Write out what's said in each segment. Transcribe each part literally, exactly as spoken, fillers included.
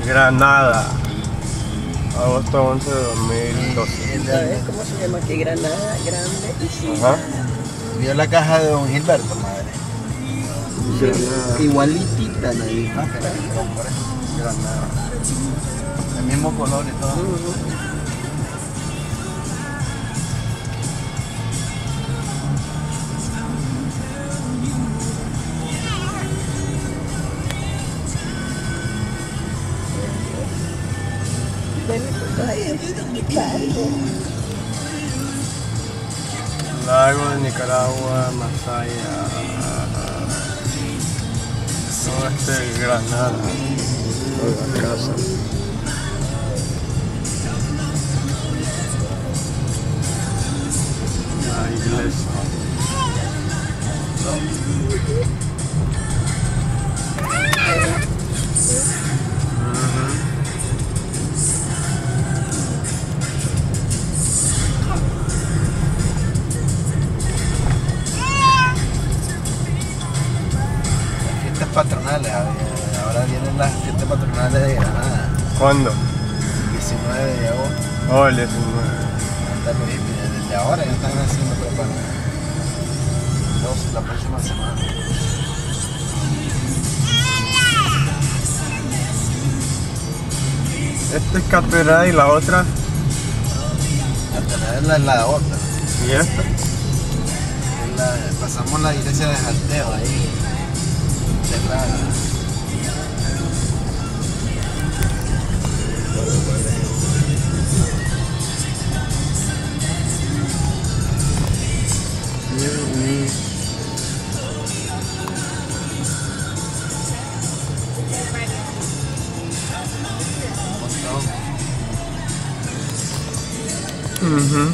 Granada. Agosto once de dos mil doce. ¿Sabes cómo se llama? Que Granada, grande y sí. Ajá. Vio la caja de Don Gilberto, madre. Granada. Igualitita la vi. Ah, que la compré. Granada. El mismo color y todo. Uh-huh. Lago de Nicaragua, Masaya. No, este es Granada. La casa. La iglesia. Patronales, ahora vienen las fiestas patronales de Granada. ¿Cuándo? diecinueve de agosto. Oh, el diecinueve. Desde ahora ya están haciendo preparativos. La próxima semana. Esta es catedral y la otra. La catedral es la otra. ¿Y esta? Es la, pasamos la iglesia de Jalteo ahí. Cerrada. Uh-huh.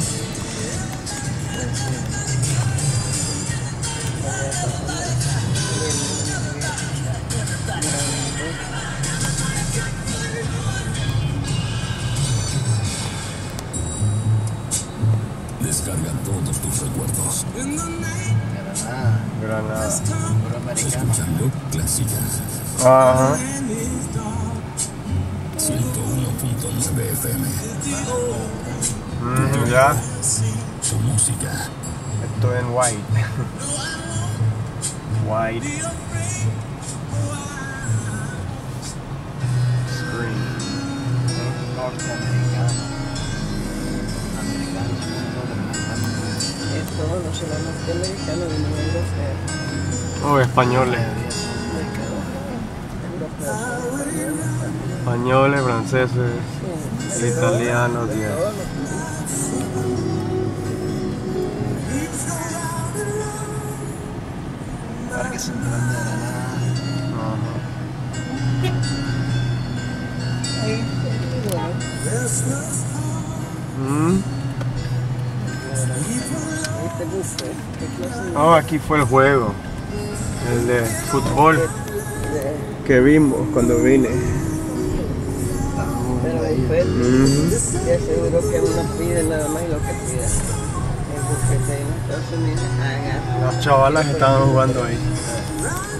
Descarga todos tus recuerdos. Granada. Granada. Escuchando clásica. Ajá. ciento uno punto nueve F M. Mm, ya. Su música. Estoy en white. White. Screen. Norteamericano. Americano. Esto no será norteamericano ni europeo. Oh, españoles. Españoles, franceses, italianos, Dios. Parque Central de Granada. Ahí, bueno. Mm. Este buffet, ¿qué clase de- Oh, aquí fue el juego. El de fútbol de- que vimos cuando vine. Pero buffet, Mm. ya seguro que uno pide nada más lo que pida. El buffet de Estados Unidos, haga. Las chavalas estaban jugando ahí.